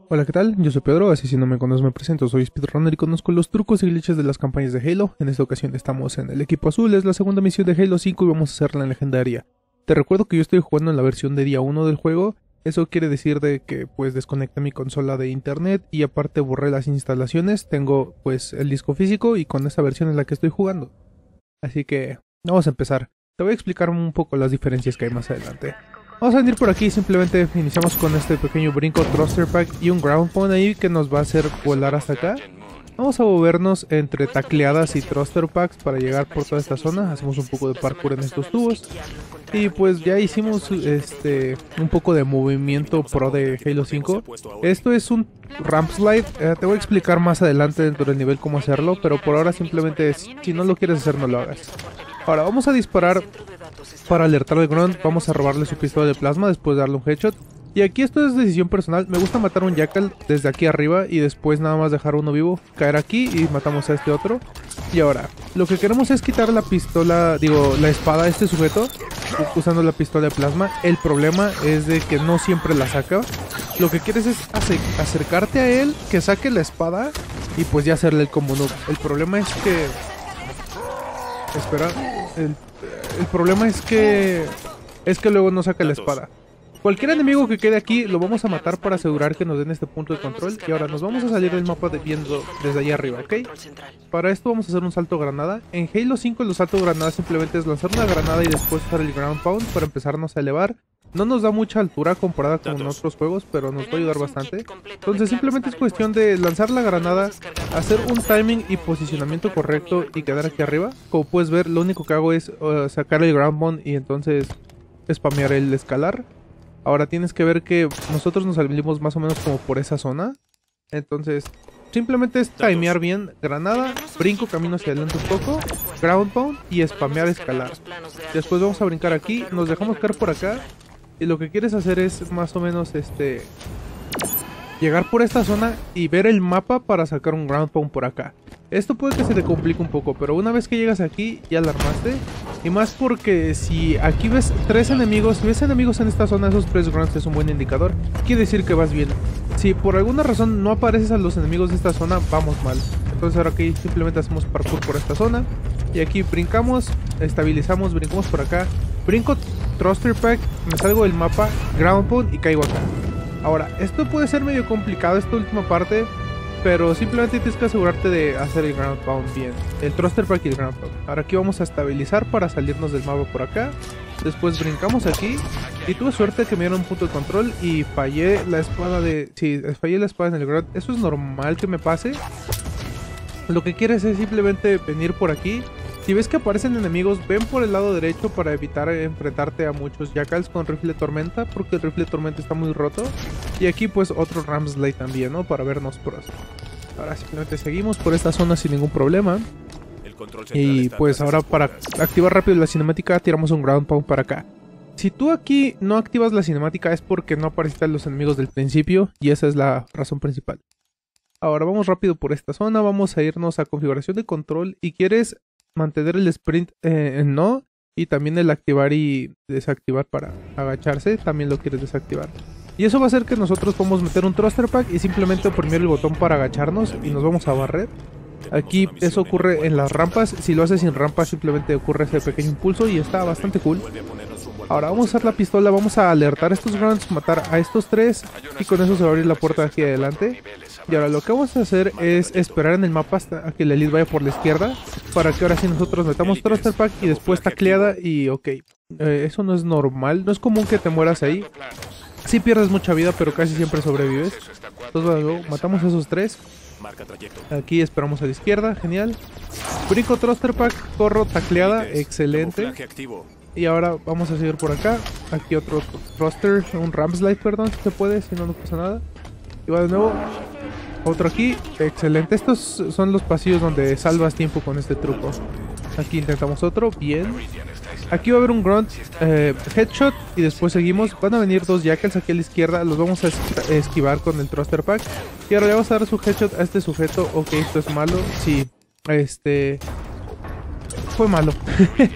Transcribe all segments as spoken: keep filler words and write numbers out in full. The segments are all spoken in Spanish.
Hola, ¿qué tal? Yo soy Pedro, así si no me conoces me presento, soy speedrunner y conozco los trucos y glitches de las campañas de Halo. En esta ocasión estamos en el equipo azul, es la segunda misión de Halo cinco y vamos a hacerla en legendaria. Te recuerdo que yo estoy jugando en la versión de día uno del juego, eso quiere decir de que pues desconecté mi consola de internet y aparte borré las instalaciones, tengo pues el disco físico y con esa versión es la que estoy jugando. Así que vamos a empezar, te voy a explicar un poco las diferencias que hay más adelante. Vamos a venir por aquí, simplemente iniciamos con este pequeño brinco thruster pack y un ground pound ahí que nos va a hacer volar hasta acá. Vamos a movernos entre tacleadas y thruster packs para llegar por toda esta zona. Hacemos un poco de parkour en estos tubos. Y pues ya hicimos este un poco de movimiento pro de Halo cinco. Esto es un ramp slide, eh, te voy a explicar más adelante dentro del nivel cómo hacerlo, pero por ahora simplemente si no lo quieres hacer no lo hagas. Ahora vamos a disparar para alertar al grunt, vamos a robarle su pistola de plasma después de darle un headshot. Y aquí esto es decisión personal, me gusta matar a un jackal desde aquí arriba y después nada más dejar uno vivo, caer aquí y matamos a este otro. Y ahora, lo que queremos es quitar la pistola, digo, la espada a este sujeto usando la pistola de plasma. El problema es de que no siempre la saca. Lo que quieres es acercarte a él, que saque la espada y pues ya hacerle el combo noob. El problema es que... Espera, el, el problema es que... Es que luego no saca la espada. Cualquier enemigo que quede aquí lo vamos a matar para asegurar que nos den este punto de control. Y ahora nos vamos a salir del mapa de viendo desde allá arriba, ¿ok? Para esto vamos a hacer un salto granada. En Halo cinco los saltos granadas simplemente es lanzar una granada y después usar el ground pound para empezarnos a elevar. No nos da mucha altura comparada con otros juegos, pero nos va a ayudar bastante. Entonces simplemente es cuestión de lanzar la granada, hacer un timing y posicionamiento correcto y quedar aquí arriba. Como puedes ver, lo único que hago es uh, sacar el ground pound y entonces spamear el escalar. Ahora tienes que ver que nosotros nos salimos más o menos como por esa zona. Entonces simplemente es timear bien, granada, brinco, camino hacia adelante un poco, ground pound y spamear escalar. Después vamos a brincar aquí, nos dejamos caer por acá. Y lo que quieres hacer es más o menos este llegar por esta zona y ver el mapa para sacar un ground pound por acá. Esto puede que se te complique un poco, pero una vez que llegas aquí ya la armaste. Y más porque si aquí ves tres enemigos, si ves enemigos en esta zona, esos tres grunts es un buen indicador. Quiere decir que vas bien. Si por alguna razón no apareces a los enemigos de esta zona, vamos mal. Entonces ahora aquí simplemente hacemos parkour por esta zona. Y aquí brincamos, estabilizamos, brincamos por acá. Brinco thruster pack, me salgo del mapa, ground pound y caigo acá. Ahora, esto puede ser medio complicado esta última parte, pero simplemente tienes que asegurarte de hacer el ground pound bien, el thruster pack y el ground pound. Ahora aquí vamos a estabilizar para salirnos del mapa por acá. Después brincamos aquí y tuve suerte que me dieron un punto de control y fallé la espada de... Sí, fallé la espada en el ground. Eso es normal que me pase. Lo que quieres es simplemente venir por aquí. Si ves que aparecen enemigos, ven por el lado derecho para evitar enfrentarte a muchos jackals con rifle tormenta, porque el rifle tormenta está muy roto. Y aquí pues otro ram slide también, ¿no? Para vernos pros. Ahora simplemente seguimos por esta zona sin ningún problema. Y pues ahora para activar rápido la cinemática tiramos un ground pound para acá. Si tú aquí no activas la cinemática es porque no aparecen los enemigos del principio y esa es la razón principal. Ahora vamos rápido por esta zona, vamos a irnos a configuración de control y quieres mantener el sprint eh, en no y también el activar y desactivar para agacharse, también lo quieres desactivar. Y eso va a hacer que nosotros podamos meter un thruster pack y simplemente oprimir el botón para agacharnos y nos vamos a barrer. Aquí eso ocurre en las rampas, si lo haces sin rampas simplemente ocurre ese pequeño impulso y está bastante cool. Ahora vamos a usar la pistola, vamos a alertar a estos grunts, matar a estos tres y con eso se va a abrir la puerta de aquí adelante. Y ahora lo que vamos a hacer es esperar en el mapa hasta que la elite vaya por la izquierda para que ahora sí nosotros metamos thruster pack y después tacleada y ok. Eh, eso no es normal, no es común que te mueras ahí. Sí pierdes mucha vida pero casi siempre sobrevives. Entonces bueno, matamos a esos tres. Aquí esperamos a la izquierda, genial. Brinco thruster pack, corro tacleada, excelente. Y ahora vamos a seguir por acá. Aquí otro thruster, un ramp slide, perdón, si se puede, si no, no pasa nada. Y va de nuevo. Otro aquí, excelente. Estos son los pasillos donde salvas tiempo con este truco. Aquí intentamos otro, bien. Aquí va a haber un grunt, eh, headshot y después seguimos. Van a venir dos jackals aquí a la izquierda, los vamos a esquivar con el thruster pack. Y ahora le vamos a dar su headshot a este sujeto. Ok, esto es malo. Sí, este... Fue malo.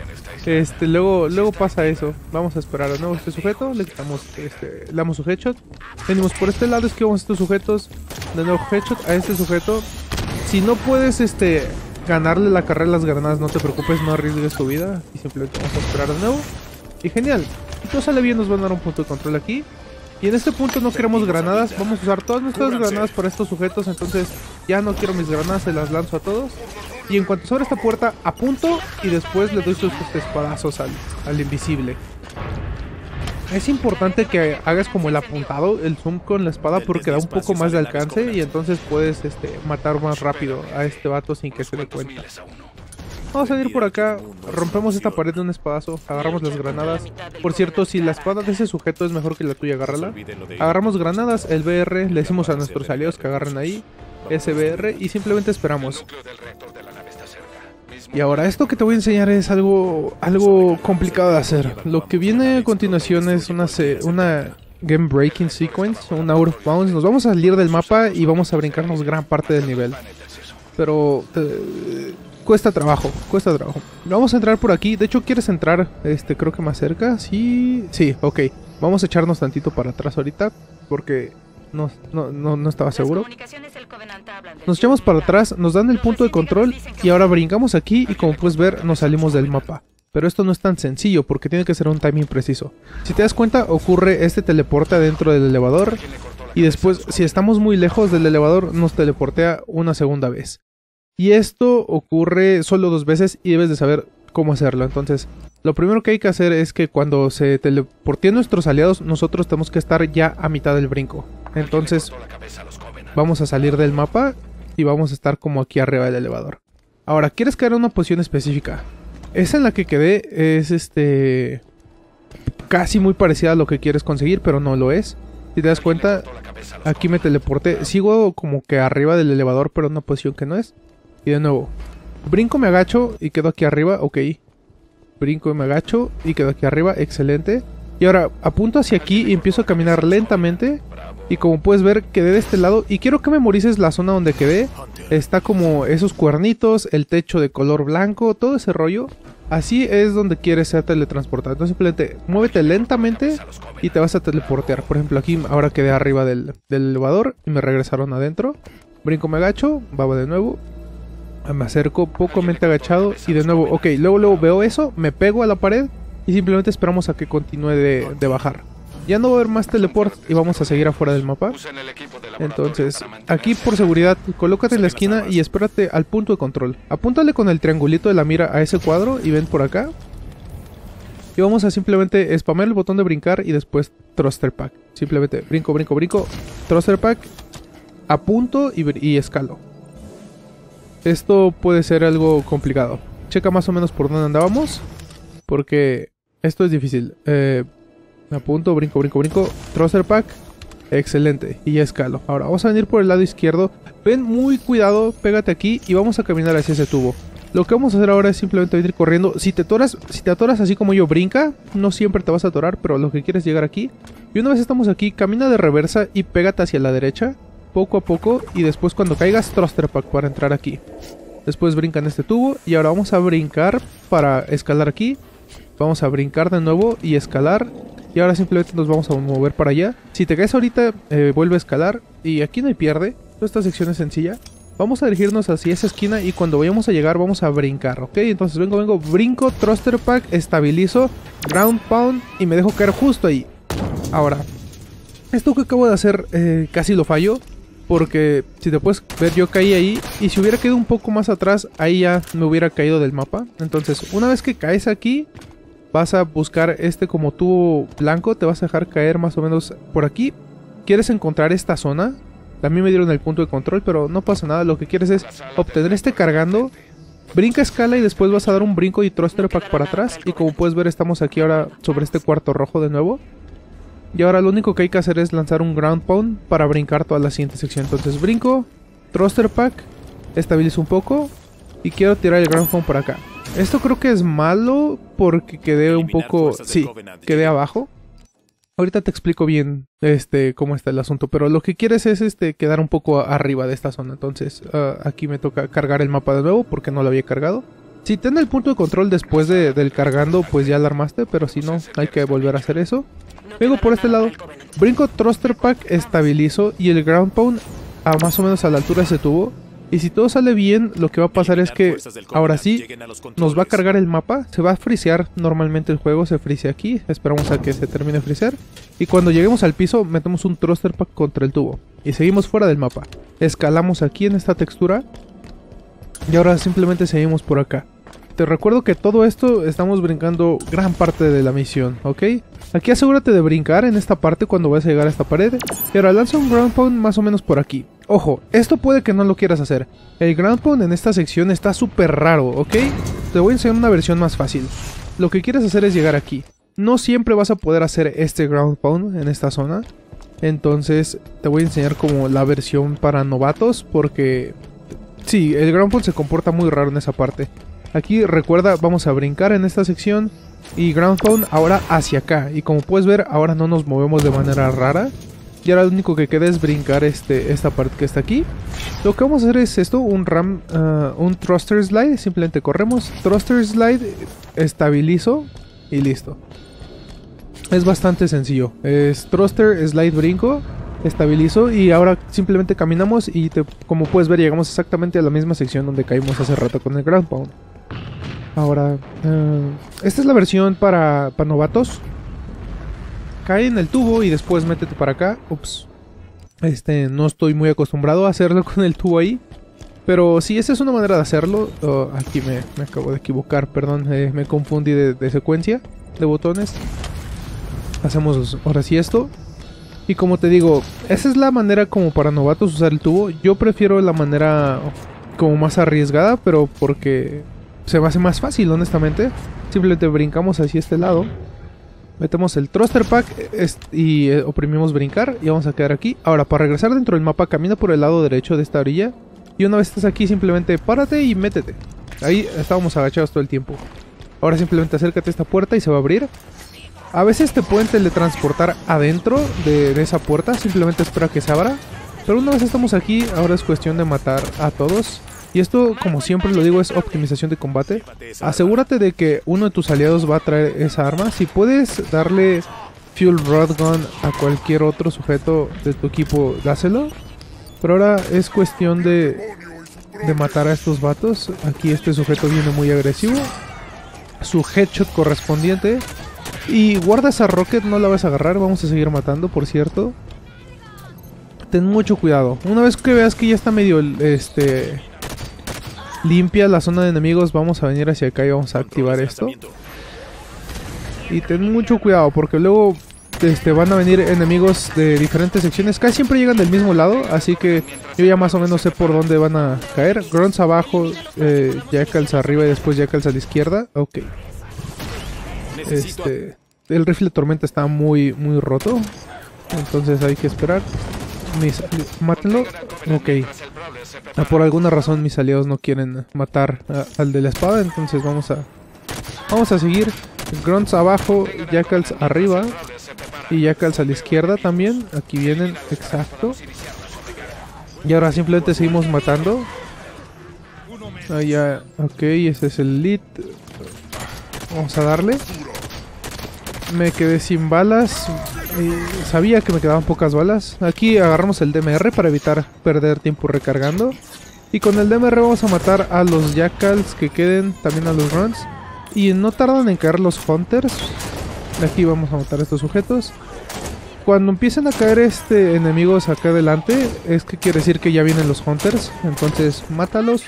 Este, luego, luego pasa eso. Vamos a esperar de nuevo este sujeto. Le quitamos, este, le damos su headshot. Venimos por este lado, esquivamos estos sujetos. De nuevo headshot a este sujeto. Si no puedes, este, ganarle la carrera a las granadas, no te preocupes, no arriesgues tu vida. Y simplemente vamos a esperar de nuevo. Y genial. Si todo sale bien, nos van a dar un punto de control aquí. Y en este punto no queremos granadas. Vamos a usar todas nuestras granadas para estos sujetos. Entonces ya no quiero mis granadas, se las lanzo a todos. Y en cuanto se abre esta puerta, apunto y después le doy sus espadazos al, al invisible. Es importante que hagas como el apuntado, el zoom con la espada, porque da un poco más de alcance y entonces puedes este, matar más rápido a este vato sin que se dé cuenta. Vamos a ir por acá, rompemos esta pared de un espadazo, agarramos las granadas. Por cierto, si la espada de ese sujeto es mejor que la tuya, agárrala. Agarramos granadas, el B R, le decimos a nuestros aliados que agarren ahí, S B R, y simplemente esperamos. Y ahora, esto que te voy a enseñar es algo, algo complicado de hacer. Lo que viene a continuación es una, una game breaking sequence, un out of bounds. Nos vamos a salir del mapa y vamos a brincarnos gran parte del nivel. Pero te, cuesta trabajo, cuesta trabajo. Vamos a entrar por aquí. De hecho, ¿quieres entrar? Este, creo que más cerca. Sí, sí, ok. Vamos a echarnos tantito para atrás ahorita porque no, no, no, no estaba seguro. Nos echamos para atrás, nos dan el punto de control y ahora brincamos aquí y como puedes ver nos salimos del mapa. Pero esto no es tan sencillo porque tiene que ser un timing preciso. Si te das cuenta, ocurre este teleporte adentro del elevador y después, si estamos muy lejos del elevador, nos teleportea una segunda vez. Y esto ocurre solo dos veces y debes de saber cómo hacerlo. Entonces, lo primero que hay que hacer es que cuando se teleporteen nuestros aliados, nosotros tenemos que estar ya a mitad del brinco. Entonces, vamos a salir del mapa y vamos a estar como aquí arriba del elevador. Ahora, ¿quieres quedar en una posición específica? Esa en la que quedé es este casi muy parecida a lo que quieres conseguir, pero no lo es. Si te das cuenta, aquí me teleporté. Sigo como que arriba del elevador, pero en una posición que no es. Y de nuevo, brinco, me agacho y quedo aquí arriba, ok. Brinco y me agacho y quedo aquí arriba, excelente. Y ahora apunto hacia aquí y empiezo a caminar lentamente. Y como puedes ver, quedé de este lado. Y quiero que memorices la zona donde quedé. Está como esos cuernitos, el techo de color blanco, todo ese rollo. Así es donde quieres ser teletransportado. Entonces simplemente muévete lentamente y te vas a teleportear. Por ejemplo, aquí ahora quedé arriba del, del elevador y me regresaron adentro. Brinco, me agacho, va de nuevo. Me acerco pocamente agachado y de nuevo, ok, luego luego veo eso, me pego a la pared y simplemente esperamos a que continúe de, de bajar. Ya no va a haber más teleport y vamos a seguir afuera del mapa. Entonces, aquí por seguridad, colócate en la esquina y espérate al punto de control. Apúntale con el triangulito de la mira a ese cuadro y ven por acá. Y vamos a simplemente spamear el botón de brincar y después thruster pack. Simplemente brinco, brinco, brinco, thruster pack, apunto y, y escalo. Esto puede ser algo complicado. Checa más o menos por dónde andábamos, porque esto es difícil. Eh, me apunto, brinco, brinco, brinco, thruster pack, excelente, y ya escalo. Ahora vamos a venir por el lado izquierdo. Ven, muy cuidado, pégate aquí y vamos a caminar hacia ese tubo. Lo que vamos a hacer ahora es simplemente venir corriendo. Si te atoras, si te atoras así como yo, brinca. No siempre te vas a atorar, pero lo que quieres es llegar aquí. Y una vez estamos aquí, camina de reversa y pégate hacia la derecha, poco a poco, y después cuando caigas, thruster pack para entrar aquí. Después brinca en este tubo y ahora vamos a brincar para escalar aquí. Vamos a brincar de nuevo y escalar. Y ahora simplemente nos vamos a mover para allá. Si te caes ahorita, eh, vuelve a escalar. Y aquí no hay pierde. Esta sección es sencilla. Vamos a dirigirnos hacia esa esquina y cuando vayamos a llegar vamos a brincar, ¿ok? Entonces vengo, vengo, brinco, thruster pack, estabilizo, ground pound y me dejo caer justo ahí. Ahora, esto que acabo de hacer eh, casi lo fallo. Porque si te puedes ver, yo caí ahí y si hubiera quedado un poco más atrás, ahí ya me hubiera caído del mapa. Entonces, una vez que caes aquí, vas a buscar este como tubo blanco, te vas a dejar caer más o menos por aquí. ¿Quieres encontrar esta zona? También me dieron el punto de control, pero no pasa nada. Lo que quieres es obtener este cargando, brinca, escala y después vas a dar un brinco y thruster pack para atrás. Y como puedes ver, estamos aquí ahora sobre este cuarto rojo de nuevo. Y ahora lo único que hay que hacer es lanzar un ground pound para brincar toda la siguiente sección. Entonces brinco, thruster pack, estabilizo un poco y quiero tirar el ground pound por acá. Esto creo que es malo porque quedé un poco... Sí, quedé abajo. Ahorita te explico bien este cómo está el asunto, pero lo que quieres es este quedar un poco arriba de esta zona. Entonces uh, aquí me toca cargar el mapa de nuevo porque no lo había cargado. Si ten el punto de control después de, del cargando, pues ya la armaste, pero si no, hay que volver a hacer eso. Vengo por este lado, brinco Thruster Pack, estabilizo y el Ground Pound a más o menos a la altura de ese tubo. Y si todo sale bien, lo que va a pasar es que ahora sí nos va a cargar el mapa. Se va a frisear normalmente el juego, se frisea aquí. Esperamos a que se termine de frisear. Y cuando lleguemos al piso, metemos un Thruster Pack contra el tubo. Y seguimos fuera del mapa. Escalamos aquí en esta textura. Y ahora simplemente seguimos por acá. Te recuerdo que todo esto estamos brincando gran parte de la misión, ¿ok? Aquí asegúrate de brincar en esta parte cuando vayas a llegar a esta pared. Y ahora lanza un Ground Pound más o menos por aquí. Ojo, esto puede que no lo quieras hacer. El Ground Pound en esta sección está súper raro, ¿ok? Te voy a enseñar una versión más fácil. Lo que quieres hacer es llegar aquí. No siempre vas a poder hacer este Ground Pound en esta zona. Entonces te voy a enseñar como la versión para novatos, porque sí, el Ground Pound se comporta muy raro en esa parte. Aquí recuerda, vamos a brincar en esta sección y Ground Pound ahora hacia acá. Y como puedes ver, ahora no nos movemos de manera rara. Y ahora lo único que queda es brincar este, esta parte que está aquí. Lo que vamos a hacer es esto, un ram, uh, un thruster slide. Simplemente corremos, thruster slide, estabilizo y listo. Es bastante sencillo. Es thruster, slide, brinco, estabilizo y ahora simplemente caminamos y te, como puedes ver llegamos exactamente a la misma sección donde caímos hace rato con el Ground Pound. Ahora, uh, esta es la versión para, para novatos. Cae en el tubo y después métete para acá. Ups. Este, no estoy muy acostumbrado a hacerlo con el tubo ahí. Pero sí, esa es una manera de hacerlo. Oh, aquí me, me acabo de equivocar, perdón. Eh, me confundí de, de secuencia de botones. Hacemos ahora sí esto. Y como te digo, esa es la manera como para novatos usar el tubo. Yo prefiero la manera como más arriesgada, pero porque se me hace más fácil, honestamente. Simplemente brincamos hacia este lado. Metemos el Thruster Pack y eh, oprimimos brincar y vamos a quedar aquí. Ahora, para regresar dentro del mapa, camina por el lado derecho de esta orilla. Y una vez estás aquí, simplemente párate y métete. Ahí estábamos agachados todo el tiempo. Ahora simplemente acércate a esta puerta y se va a abrir. A veces te pueden teletransportar adentro de, de esa puerta. Simplemente espera que se abra. Pero una vez estamos aquí, ahora es cuestión de matar a todos. Y esto, como siempre lo digo, es optimización de combate. Asegúrate de que uno de tus aliados va a traer esa arma. Si puedes darle Fuel Rod Gun a cualquier otro sujeto de tu equipo, dáselo. Pero ahora es cuestión de, de matar a estos vatos. Aquí este sujeto viene muy agresivo. Su headshot correspondiente. Y guarda esa rocket, no la vas a agarrar. Vamos a seguir matando, por cierto. Ten mucho cuidado. Una vez que veas que ya está medio este limpia la zona de enemigos, vamos a venir hacia acá y vamos a activar esto. Y ten mucho cuidado porque luego este, van a venir enemigos de diferentes secciones. Casi siempre llegan del mismo lado, así que yo ya más o menos sé por dónde van a caer. Grunts abajo, eh, Jackals arriba y después Jackals a la izquierda. Ok. Este, el rifle tormenta está muy, muy roto. Entonces hay que esperar. Mis, mátenlo. Ok. Ah, por alguna razón mis aliados no quieren matar a, al de la espada. Entonces vamos a Vamos a seguir. Grunts abajo, Jackals arriba. Y Jackals a la izquierda también. Aquí vienen, exacto. Y ahora simplemente seguimos matando. Ah, ya, ok, ese es el lead. Vamos a darle. Me quedé sin balas. Eh, sabía que me quedaban pocas balas. Aquí agarramos el D M R para evitar perder tiempo recargando. Y con el D M R vamos a matar a los Jackals que queden, también a los Grunts. Y no tardan en caer los Hunters. Aquí vamos a matar a estos sujetos. Cuando empiecen a caer este enemigos acá adelante, es que quiere decir que ya vienen los Hunters. Entonces mátalos.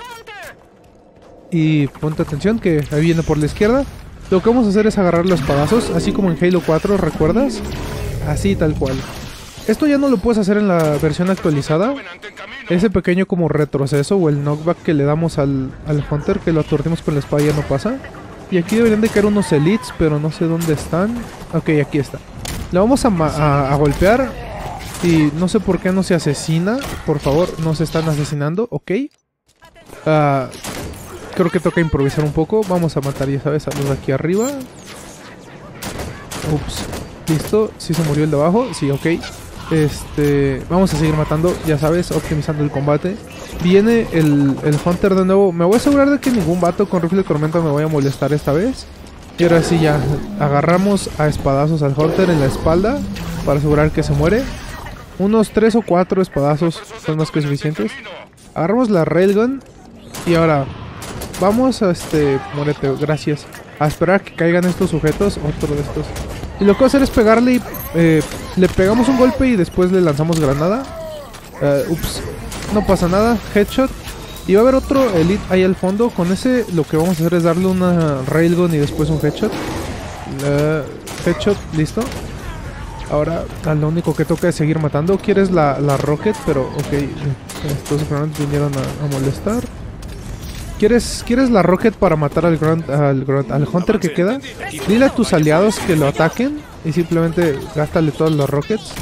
Y ponte atención que ahí viene por la izquierda. Lo que vamos a hacer es agarrar los espadazos, así como en Halo cuatro, ¿recuerdas? Así tal cual. Esto ya no lo puedes hacer en la versión actualizada. Ese pequeño como retroceso o el knockback que le damos al, al Hunter, que lo aturdimos con la espada, ya no pasa. Y aquí deberían de caer unos elites, pero no sé dónde están. Ok, aquí está. Le vamos a, a, a golpear. Y no sé por qué no se asesina. Por favor, no se están asesinando. Ok. Uh, creo que toca improvisar un poco. Vamos a matar, ya sabes, a los de aquí arriba. Ups. Listo. ¿Sí se murió el de abajo? Sí, ok. Este, vamos a seguir matando, ya sabes, optimizando el combate. Viene el, el Hunter de nuevo. Me voy a asegurar de que ningún vato con rifle de tormenta me vaya a molestar esta vez. Y ahora sí ya, agarramos a espadazos al Hunter en la espalda para asegurar que se muere. Unos tres o cuatro espadazos son más que suficientes. Agarramos la Railgun y ahora vamos a este... Muérete, gracias. A esperar que caigan estos sujetos, otro de estos. Y lo que voy a hacer es pegarle y eh, le pegamos un golpe y después le lanzamos granada. Uh, ups, no pasa nada, headshot. Y va a haber otro elite ahí al fondo. Con ese lo que vamos a hacer es darle una railgun y después un headshot. Uh, headshot, listo. Ahora lo único que toca es seguir matando. Quieres la, la rocket, pero ok. Estos grandes vinieron a, a molestar. ¿Quieres, ¿Quieres la rocket para matar al, Grunt, al, Grunt, al Hunter que queda? Dile a tus aliados que lo ataquen y simplemente gástale todos los rockets.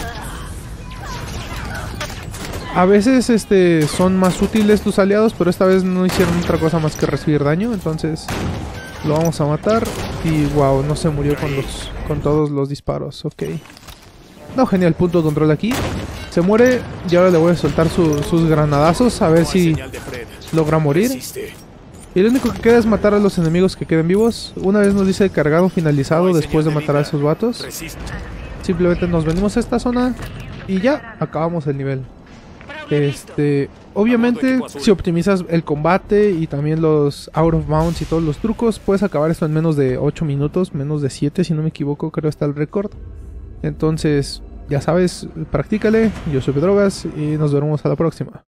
A veces este, son más útiles tus aliados, pero esta vez no hicieron otra cosa más que recibir daño. Entonces lo vamos a matar. Y wow, no se murió con, los, con todos los disparos. Ok. No, genial, punto de control aquí. Se muere y ahora le voy a soltar su, sus granadazos a ver si logra morir. Y lo único que queda es matar a los enemigos que queden vivos. Una vez nos dice cargado finalizado después de matar a esos vatos. Simplemente nos venimos a esta zona y ya acabamos el nivel. Este, obviamente si optimizas el combate y también los out of bounds y todos los trucos, puedes acabar esto en menos de ocho minutos, menos de siete si no me equivoco, creo está el récord. Entonces, ya sabes, practícale. Yo soy Pedrogas y nos vemos a la próxima.